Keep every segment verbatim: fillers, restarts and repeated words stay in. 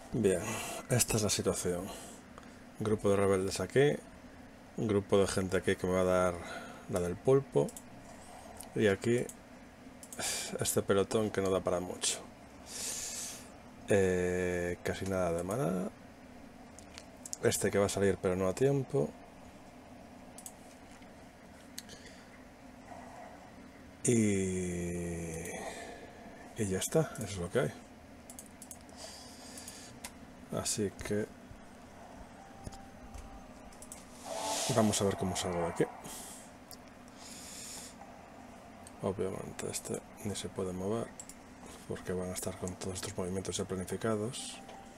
Bien, esta es la situación. Grupo de rebeldes aquí, un grupo de gente aquí que me va a dar la del pulpo, y aquí este pelotón que no da para mucho. Eh, casi nada de maná. Este que va a salir pero no a tiempo. Y... y ya está, eso es lo que hay. Así que... vamos a ver cómo salgo de aquí. Obviamente este ni se puede mover, porque van a estar con todos estos movimientos ya planificados.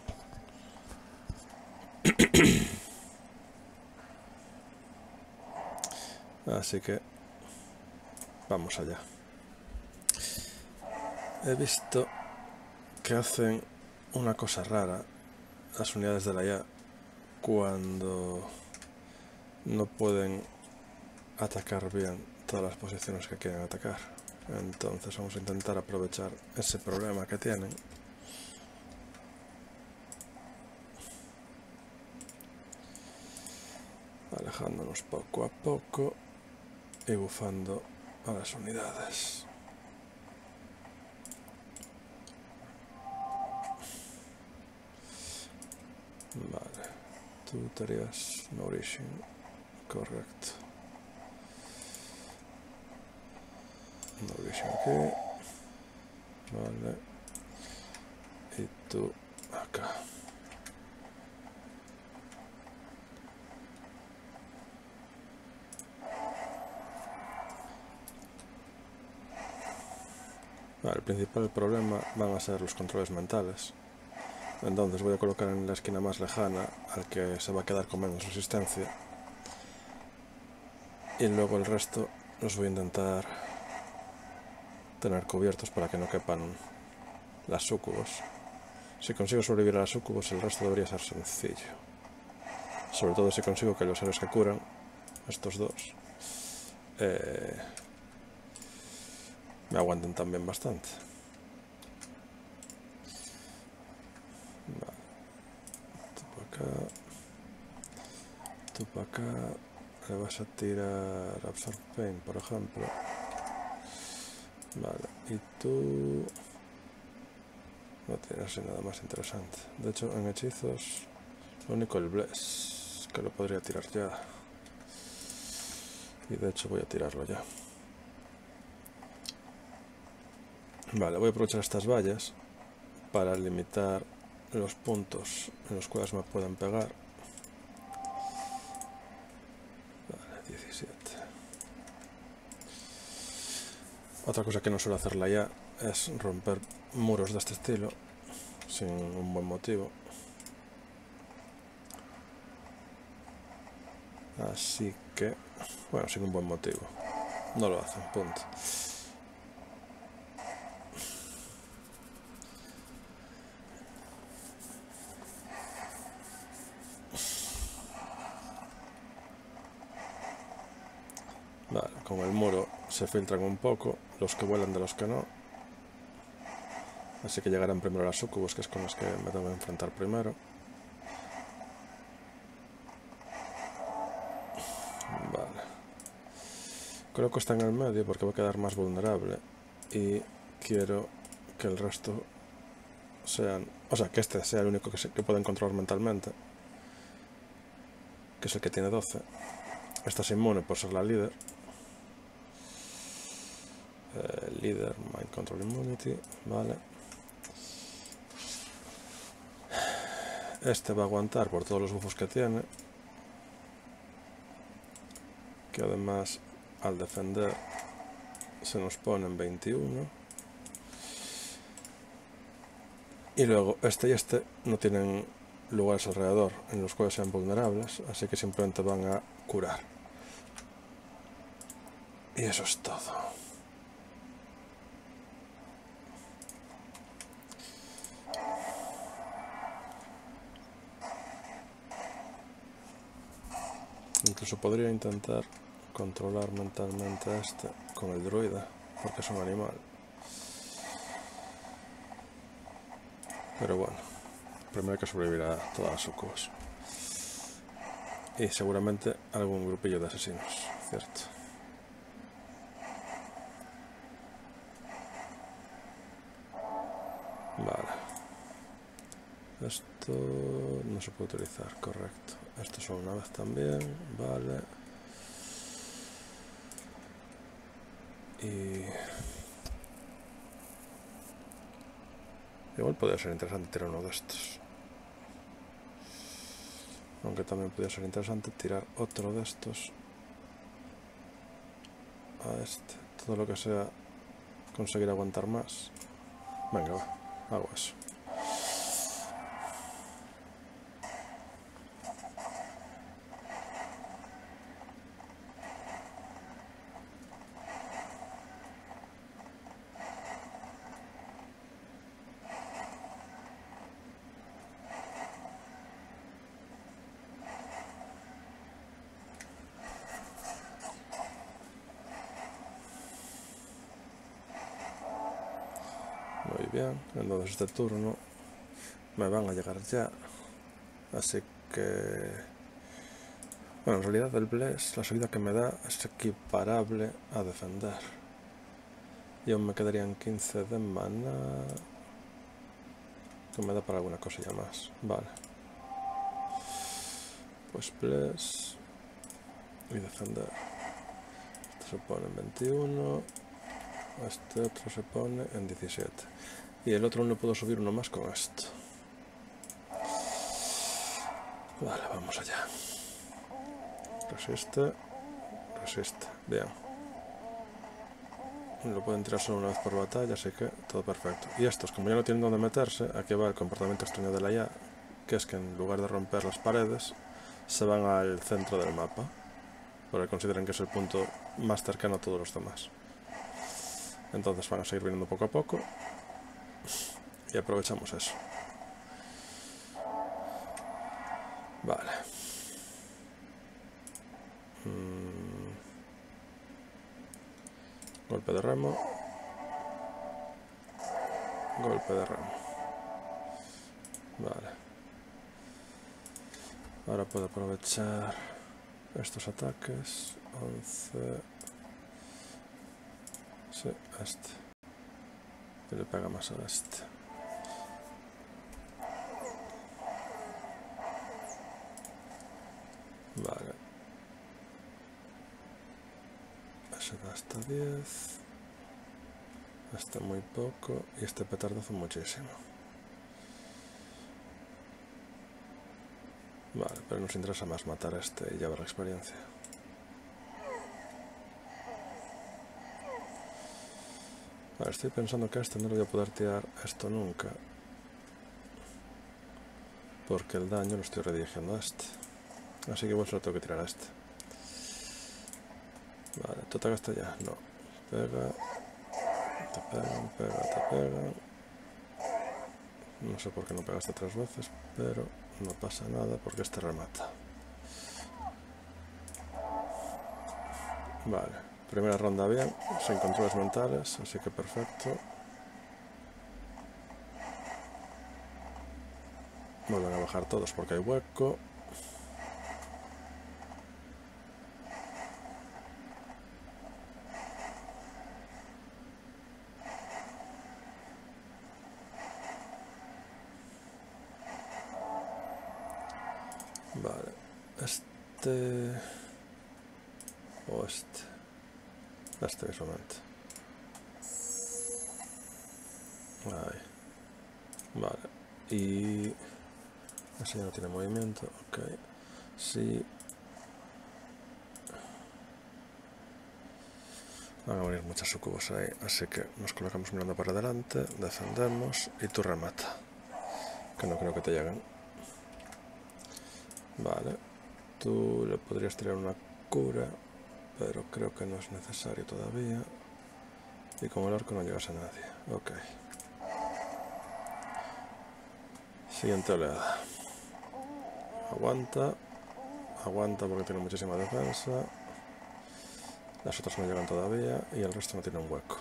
Así que vamos allá. He visto que hacen una cosa rara las unidades de la I A cuando no pueden atacar bien todas las posiciones que quieren atacar. Entonces vamos a intentar aprovechar ese problema que tienen. Alejándonos poco a poco y bufando a las unidades. Vale, tú estarías nourishing, correcto. Nourishing aquí, vale, y tú acá. Vale, el principal problema van a ser los controles mentales. Entonces voy a colocar en la esquina más lejana al que se va a quedar con menos resistencia. Y luego el resto los voy a intentar tener cubiertos para que no quepan las súcubos. Si consigo sobrevivir a las súcubos, el resto debería ser sencillo. Sobre todo si consigo que los héroes que curan, estos dos, eh, me aguanten también bastante. Vale. Tú para acá. Tú para acá. Le vas a tirar Absorb Pain, por ejemplo. Vale. Y tú... no tienes nada más interesante. De hecho, en hechizos, lo único el Bless, que lo podría tirar ya. Y de hecho voy a tirarlo ya. Vale, voy a aprovechar estas vallas para limitar los puntos en los cuales me pueden pegar. Vale, diecisiete. Otra cosa que no suelo hacerla ya es romper muros de este estilo sin un buen motivo. Así que, bueno, sin un buen motivo. No lo hacen, punto. Vale, con el muro se filtran un poco los que vuelan de los que no. Así que llegarán primero las sucubos, que es con los que me tengo que enfrentar primero. Vale. Creo que está en el medio porque va a quedar más vulnerable. Y quiero que el resto sean... o sea, que este sea el único que, se, que pueden controlar mentalmente. Que es el que tiene doce. Esta es inmune por ser la líder. Eh, líder, Mind Control Immunity. Vale. Este va a aguantar por todos los buffos que tiene. Que además al defender se nos pone en veintiuno. Y luego este y este no tienen lugares alrededor en los cuales sean vulnerables, así que simplemente van a curar. Y eso es todo. Incluso podría intentar controlar mentalmente a este con el druida, porque es un animal. Pero bueno, Primero hay que sobrevivir a todas las sucubos. Y seguramente algún grupillo de asesinos, cierto. Vale. Esto no se puede utilizar, correcto. Esto solo una vez también, vale. Y... igual podría ser interesante tirar uno de estos. Aunque también podría ser interesante tirar otro de estos a este. Todo lo que sea conseguir aguantar más. Venga, va, hago eso. Muy bien, entonces este turno me van a llegar ya, así que... bueno, en realidad el Bless, la subida que me da es equiparable a defender. Y aún me quedarían quince de mana, que me da para alguna cosilla más. Vale. Pues Bless y defender. Este se pone en veintiuno, este otro se pone en diecisiete. Y el otro no puedo subir uno más con esto. Vale, vamos allá. Resiste, resiste, bien. Lo pueden tirar solo una vez por batalla, así que todo perfecto. Y estos, como ya no tienen dónde meterse, aquí va el comportamiento extraño de la I A, que es que en lugar de romper las paredes, se van al centro del mapa, porque consideran que es el punto más cercano a todos los demás. Entonces van a seguir viniendo poco a poco, y aprovechamos eso. Vale. Mm. Golpe de remo. Golpe de remo. Vale. Ahora puedo aprovechar estos ataques. once. Sí, este. Y le pega más a este. Vale. Ese da hasta diez. Este muy poco. Y este petardazo muchísimo. Vale, pero nos interesa más matar a este y llevar la experiencia. Vale, estoy pensando que a este no le voy a poder tirar esto nunca. Porque el daño lo estoy redirigiendo a este. Así que igual se lo tengo que tirar a este. Vale, ¿tú atacaste ya? No. Pega. Te pegan, pega, te pegan. No sé por qué no pegaste tres veces, pero no pasa nada porque este remata. Vale, primera ronda bien, sin controles mentales, así que perfecto. Vuelven a bajar todos porque hay hueco. Vale, este o este, este mismamente. Ahí. Vale, y ese ya no tiene movimiento, ok. Sí. Van a venir muchas sucubos ahí, así que nos colocamos mirando para adelante, defendemos y tú remata. Que no creo que te lleguen. Vale, tú le podrías tirar una cura, pero creo que no es necesario todavía. Y con el arco no llegas a nadie. Ok. Siguiente oleada. Aguanta. Aguanta porque tiene muchísima defensa. Las otras no llegan todavía y el resto no tiene un hueco.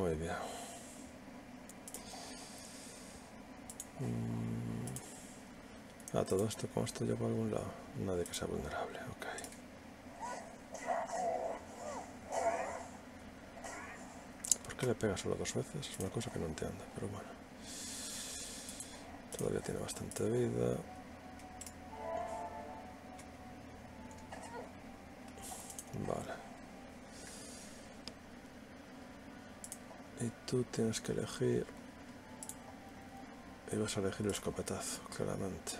Muy bien. Mm. Ah, todo esto, ¿con esto llevo a algún lado? Nadie que sea vulnerable, ok. ¿Por qué le pega solo dos veces? Es una cosa que no entiendo, pero bueno. Todavía tiene bastante vida. Vale. Y tú tienes que elegir... Y vas a elegir el escopetazo, claramente.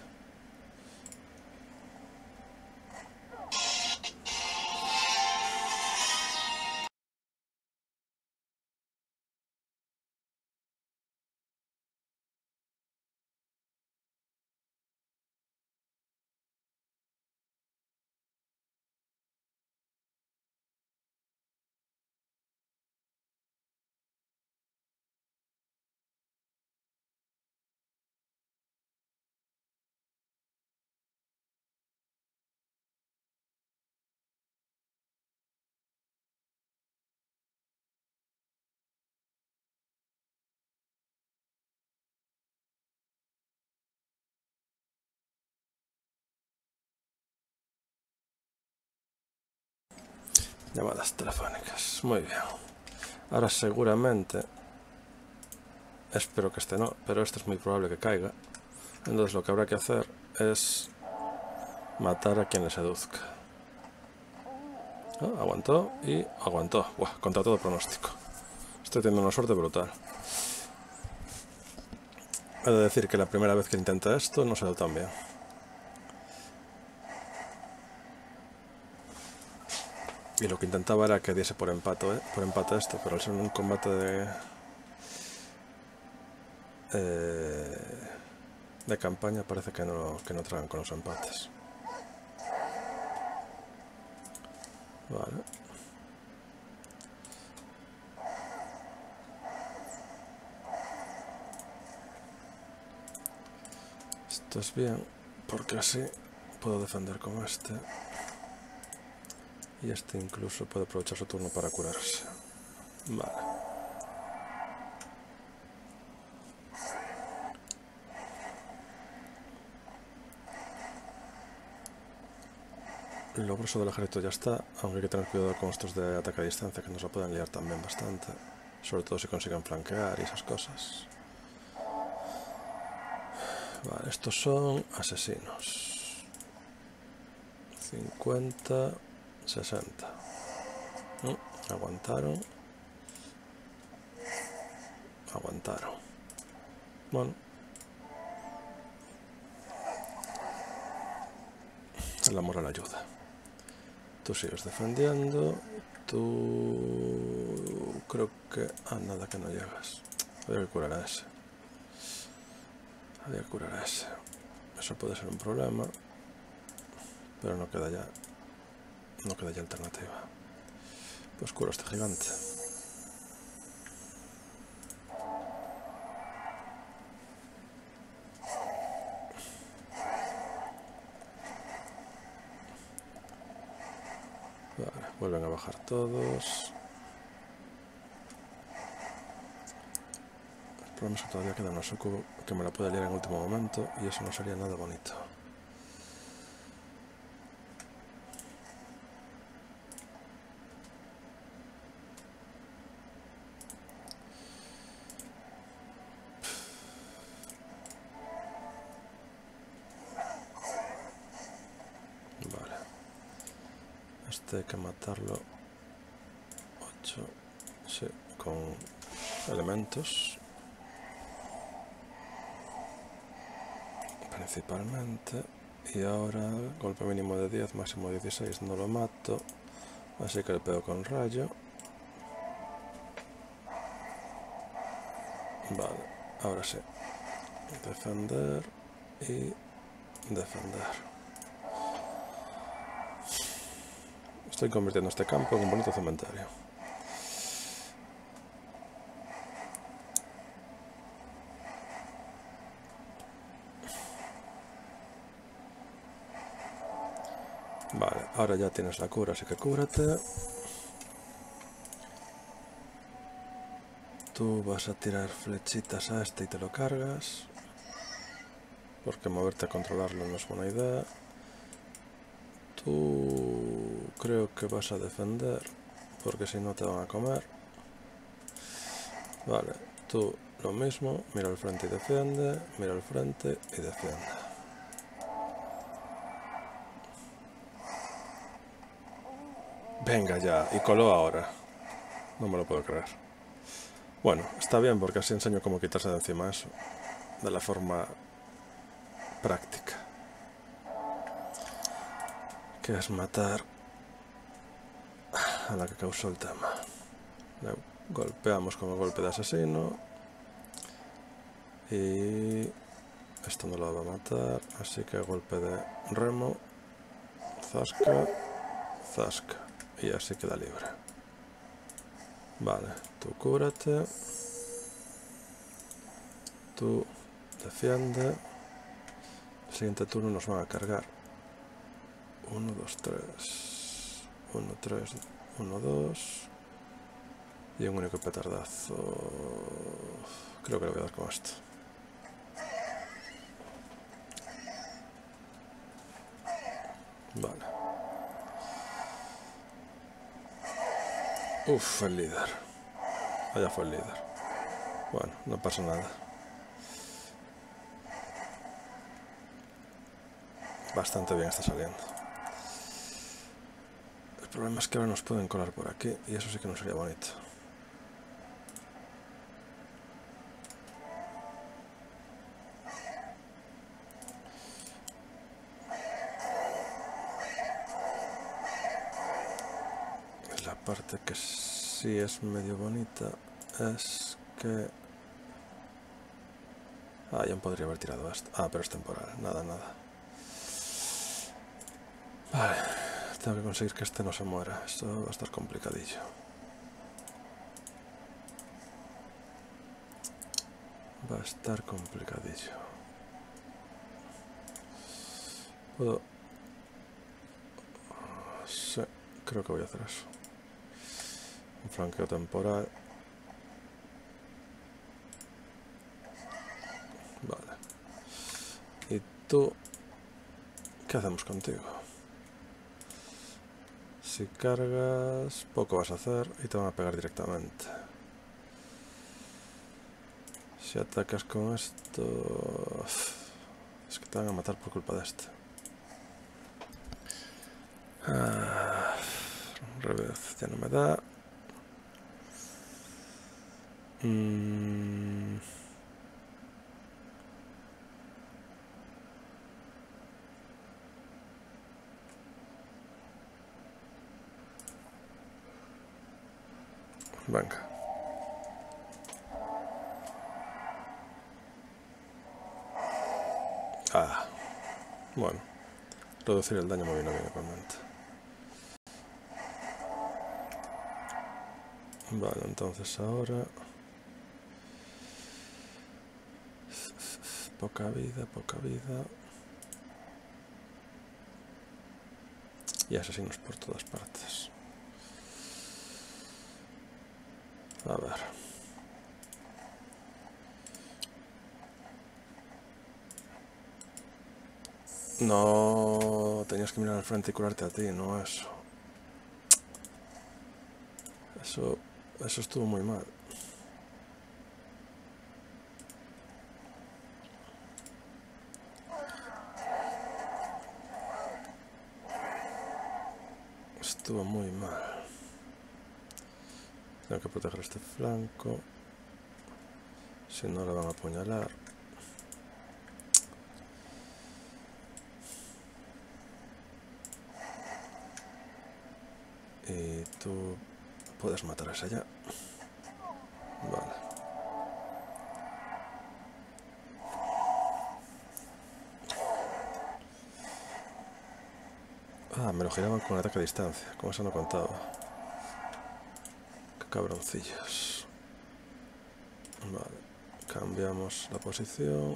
Llamadas telefónicas. Muy bien. Ahora seguramente... Espero que este no, pero este es muy probable que caiga. Entonces lo que habrá que hacer es... matar a quien le seduzca. Oh, aguantó y aguantó. Buah, contra todo pronóstico. Estoy teniendo una suerte brutal. He de decir que la primera vez que intenté esto no salió tan bien. Y lo que intentaba era que diese por empate, ¿eh? por empate esto, pero al ser un combate de... Eh, de campaña parece que no, que no tragan con los empates. Vale. Esto es bien, porque así puedo defender con este. Y este incluso puede aprovechar su turno para curarse. Vale. Lo grueso del ejército ya está, aunque hay que tener cuidado con estos de ataque a distancia, que nos lo pueden liar también bastante. Sobre todo si consiguen flanquear y esas cosas. Vale, estos son asesinos. cincuenta, sesenta. ¿Mm? Aguantaron. Aguantaron. Bueno. La moral ayuda. Tú sigues defendiendo. Tú... Creo que... Ah, nada, que no llegas. Había que curar a ese. Había que curar a ese. Eso puede ser un problema. Pero no queda ya... No queda ya alternativa. Pues curo a este gigante. Vale, vuelven a bajar todos. El problema es que todavía queda una sucubo que me la puede liar en último momento y eso no sería nada bonito. Vale. Este hay que matarlo. ocho. Sí, con elementos. Principalmente. Y ahora golpe mínimo de diez, máximo dieciséis, no lo mato. Así que le pego con rayo. Vale, ahora sí. Defender y defender. Estoy convirtiendo este campo en un bonito cementerio. Vale, ahora ya tienes la cura, así que cúrate. Tú vas a tirar flechitas a este y te lo cargas. Porque moverte a controlarlo no es buena idea. Tú creo que vas a defender. Porque si no te van a comer. Vale, tú lo mismo. Mira al frente y defiende. Mira al frente y defiende. Venga ya, y coló ahora. No me lo puedo creer. Bueno, está bien porque así enseño cómo quitarse de encima eso. De la forma práctica. Que es matar a la que causó el tema. Le golpeamos con el golpe de asesino. Y esto no lo va a matar. Así que golpe de remo. Zasca. Zasca. Y así queda libre. Vale, tú cúrate. Tú defiende. El siguiente turno nos van a cargar. uno, dos, tres. uno, tres, uno, dos. Y un único petardazo. Creo que lo voy a dar con esto. Vale. Uf, el líder. Allá fue el líder. Bueno, no pasa nada. Bastante bien está saliendo. El problema es que ahora nos pueden colar por aquí y eso sí que no sería bonito. La parte que sí es medio bonita es que... Ah, ya podría haber tirado esto. Ah, pero es temporal. Nada, nada. Vale. Tengo que conseguir que este no se muera. Esto va a estar complicadillo. Va a estar complicadillo. Puedo... Sí, creo que voy a hacer eso. Un flanqueo temporal. Vale. ¿Y tú? ¿Qué hacemos contigo? Si cargas, poco vas a hacer y te van a pegar directamente. Si atacas con esto... Es que te van a matar por culpa de este. Ah, revés, ya no me da. Mm. Venga. Ah, bueno. Reducir el daño me viene bien igualmente. Vale, entonces ahora... Poca vida, poca vida. Y asesinos por todas partes. A ver. No, tenías que mirar al frente y curarte a ti, no eso. Eso, eso estuvo muy mal. Estuvo muy mal. Tengo que proteger este flanco. Si no, le van a apuñalar. Y tú puedes matar a esa ya. Vale. Ah, me lo giraban con ataque a distancia. Con eso no contaba. Qué cabroncillos. Vale. Cambiamos la posición.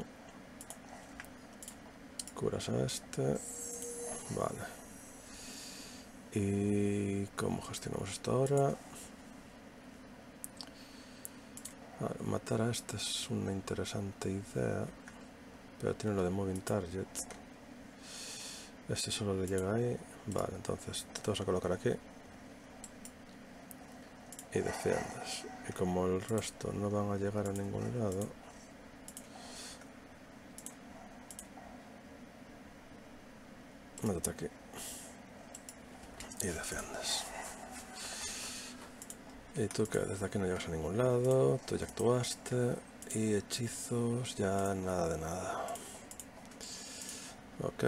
Curas a este. Vale. ¿Y cómo gestionamos esto ahora? Vale, matar a este es una interesante idea, pero tiene lo de Moving Target. Este solo le llega ahí. Vale, entonces te vas a colocar aquí y defiendes. Y como el resto no van a llegar a ningún lado, métete aquí y defiendes. Y tú que desde aquí no llegas a ningún lado, tú ya actuaste. Y hechizos, ya nada de nada. Ok.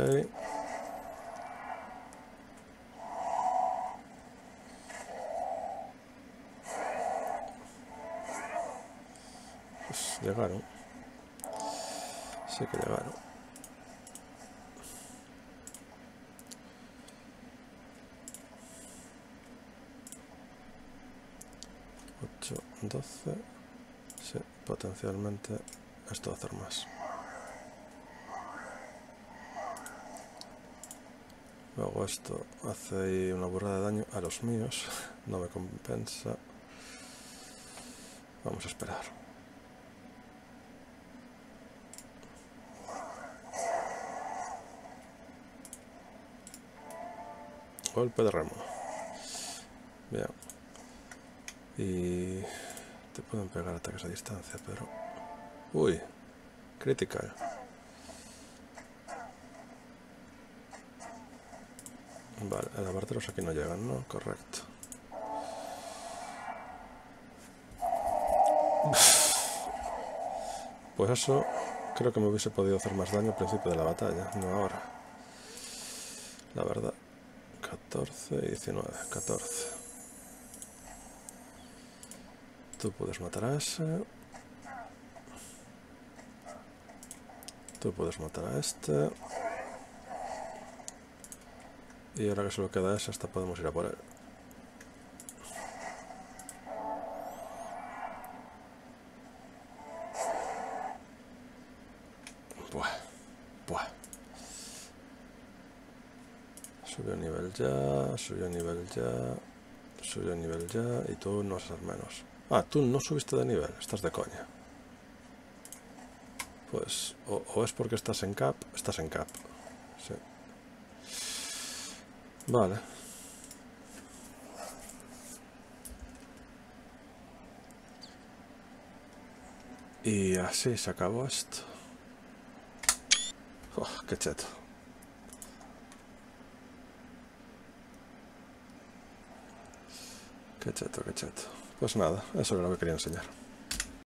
Pues llegaron. Sí que llegaron. ocho, doce. Sí, potencialmente esto va a hacer más. Luego esto hace ahí una burrada de daño a los míos. No me compensa. Vamos a esperar. Golpe de remo. Bien. Y te pueden pegar ataques a distancia, pero... Uy, critical. Vale, el abarteros aquí no llegan, ¿no? Correcto. Pues eso, creo que me hubiese podido hacer más daño al principio de la batalla, no ahora. La verdad. catorce y diecinueve, catorce. Tú puedes matar a ese. Tú puedes matar a este. Y ahora que solo queda ese, hasta podemos ir a por él. Buah, buah. Subió nivel ya, subió nivel ya, subió nivel ya, y tú no vas a ser menos. Ah, tú no subiste de nivel, estás de coña. Pues, o, o es porque estás en cap, estás en cap. Sí. Vale. Y así se acabó esto. Oh, qué cheto. Qué cheto, qué cheto. Pues nada, eso era lo que quería enseñar.